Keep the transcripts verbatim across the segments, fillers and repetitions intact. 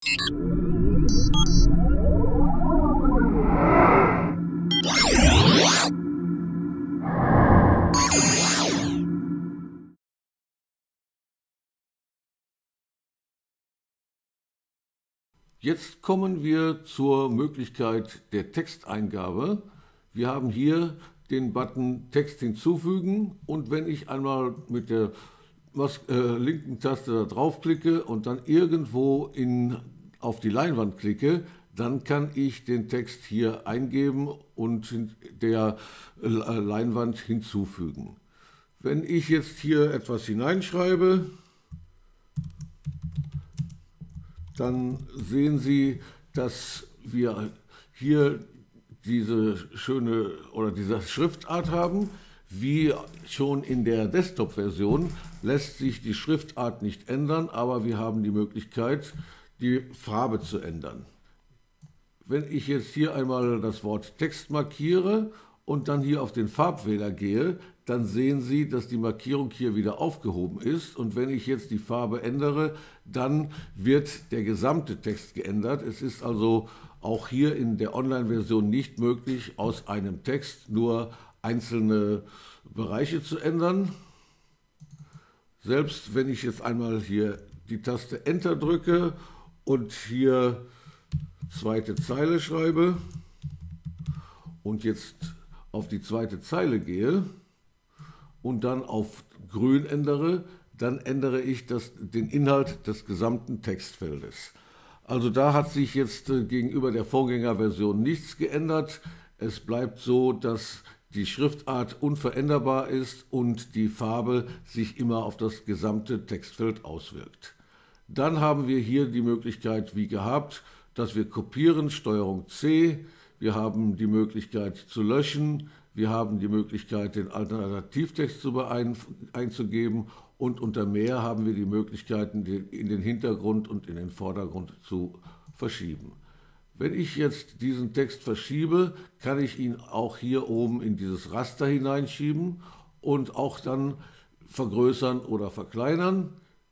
Jetzt kommen wir zur Möglichkeit der Texteingabe. Wir haben hier den Button Text hinzufügen und wenn ich einmal mit der äh, linken Taste da drauf klicke und dann irgendwo in, auf die Leinwand klicke, dann kann ich den Text hier eingeben und der äh, Leinwand hinzufügen. Wenn ich jetzt hier etwas hineinschreibe, dann sehen Sie, dass wir hier diese schöne oder diese Schriftart haben. Wie schon in der Desktop-Version lässt sich die Schriftart nicht ändern, aber wir haben die Möglichkeit, die Farbe zu ändern. Wenn ich jetzt hier einmal das Wort Text markiere und dann hier auf den Farbwähler gehe, dann sehen Sie, dass die Markierung hier wieder aufgehoben ist. Und wenn ich jetzt die Farbe ändere, dann wird der gesamte Text geändert. Es ist also auch hier in der Online-Version nicht möglich, aus einem Text nur einzelne Bereiche zu ändern. Selbst wenn ich jetzt einmal hier die Taste Enter drücke und hier zweite Zeile schreibe und jetzt auf die zweite Zeile gehe und dann auf grün ändere, dann ändere ich das, den Inhalt des gesamten Textfeldes. Also da hat sich jetzt äh, gegenüber der Vorgängerversion nichts geändert. Es bleibt so, dass die Schriftart unveränderbar ist und die Farbe sich immer auf das gesamte Textfeld auswirkt. Dann haben wir hier die Möglichkeit, wie gehabt, dass wir kopieren, Steuerung C, wir haben die Möglichkeit zu löschen, wir haben die Möglichkeit, den Alternativtext zu ein, einzugeben und unter Mehr haben wir die Möglichkeiten, in den Hintergrund und in den Vordergrund zu verschieben. Wenn ich jetzt diesen Text verschiebe, kann ich ihn auch hier oben in dieses Raster hineinschieben und auch dann vergrößern oder verkleinern.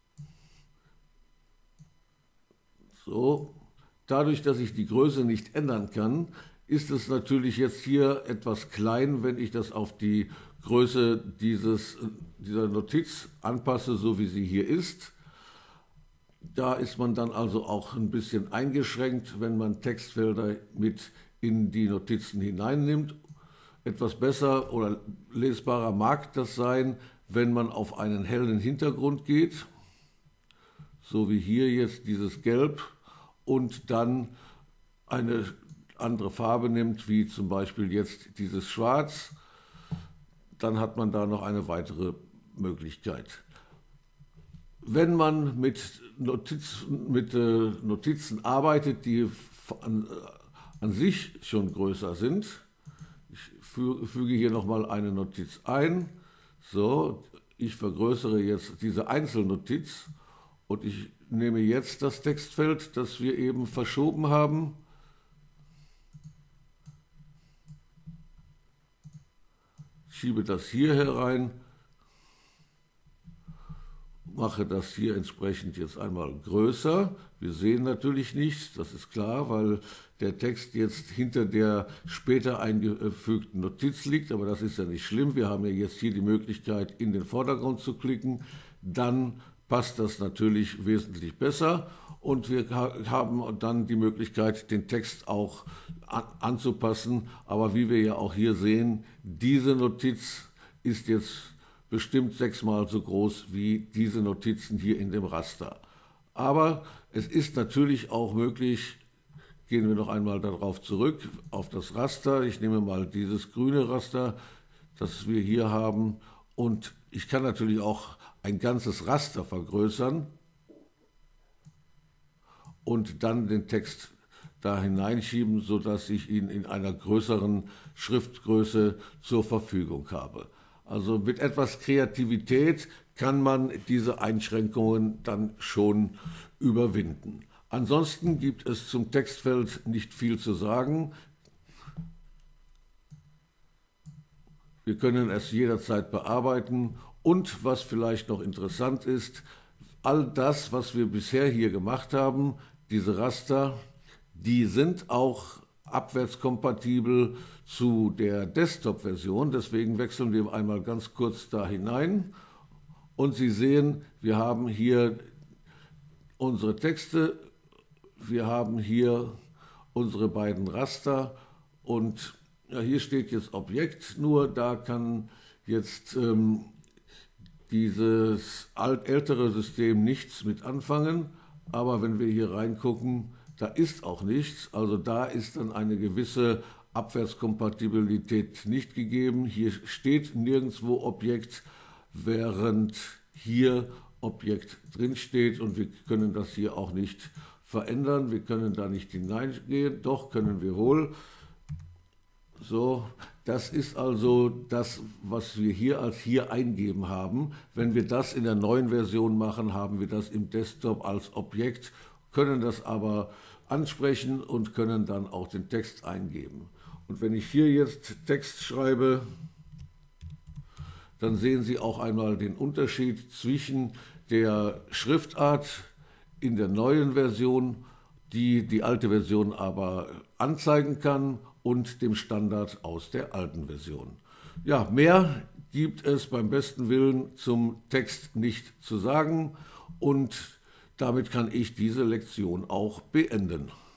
So. Dadurch, dass ich die Größe nicht ändern kann, ist es natürlich jetzt hier etwas klein, wenn ich das auf die Größe dieses, dieser Notiz anpasse, so wie sie hier ist. Da ist man dann also auch ein bisschen eingeschränkt, wenn man Textfelder mit in die Notizen hineinnimmt. Etwas besser oder lesbarer mag das sein, wenn man auf einen hellen Hintergrund geht, so wie hier jetzt dieses Gelb, und dann eine andere Farbe nimmt, wie zum Beispiel jetzt dieses Schwarz, dann hat man da noch eine weitere Möglichkeit. Wenn man mit, Notiz, mit äh, Notizen arbeitet, die an, äh, an sich schon größer sind, ich fü füge hier nochmal eine Notiz ein, so, ich vergrößere jetzt diese Einzelnotiz und ich nehme jetzt das Textfeld, das wir eben verschoben haben, schiebe das hier herein, mache das hier entsprechend jetzt einmal größer. Wir sehen natürlich nichts, das ist klar, weil der Text jetzt hinter der später eingefügten Notiz liegt, aber das ist ja nicht schlimm. Wir haben ja jetzt hier die Möglichkeit, in den Vordergrund zu klicken. Dann passt das natürlich wesentlich besser und wir haben dann die Möglichkeit, den Text auch an, anzupassen. Aber wie wir ja auch hier sehen, diese Notiz ist jetzt bestimmt sechsmal so groß wie diese Notizen hier in dem Raster. Aber es ist natürlich auch möglich, gehen wir noch einmal darauf zurück, auf das Raster. Ich nehme mal dieses grüne Raster, das wir hier haben, und ich kann natürlich auch ein ganzes Raster vergrößern und dann den Text da hineinschieben, sodass ich ihn in einer größeren Schriftgröße zur Verfügung habe. Also mit etwas Kreativität kann man diese Einschränkungen dann schon überwinden. Ansonsten gibt es zum Textfeld nicht viel zu sagen. Wir können es jederzeit bearbeiten. Und was vielleicht noch interessant ist, all das, was wir bisher hier gemacht haben, diese Raster, die sind auch abwärtskompatibel zu der Desktop-Version. Deswegen wechseln wir einmal ganz kurz da hinein. Und Sie sehen, wir haben hier unsere Texte, wir haben hier unsere beiden Raster und ja, hier steht jetzt Objekt, nur da kann jetzt ähm, dieses alt, ältere System nichts mit anfangen, aber wenn wir hier reingucken, da ist auch nichts, also da ist dann eine gewisse Abwärtskompatibilität nicht gegeben. Hier steht nirgendwo Objekt, während hier Objekt drin steht und wir können das hier auch nicht verändern. Wir können da nicht hineingehen, doch können wir wohl. So, das ist also das, was wir hier als hier eingeben haben. Wenn wir das in der neuen Version machen, haben wir das im Desktop als Objekt, können das aber ansprechen und können dann auch den Text eingeben. Und wenn ich hier jetzt Text schreibe, dann sehen Sie auch einmal den Unterschied zwischen der Schriftart in der neuen Version, die die alte Version aber anzeigen kann, und dem Standard aus der alten Version. Ja, mehr gibt es beim besten Willen zum Text nicht zu sagen und damit kann ich diese Lektion auch beenden.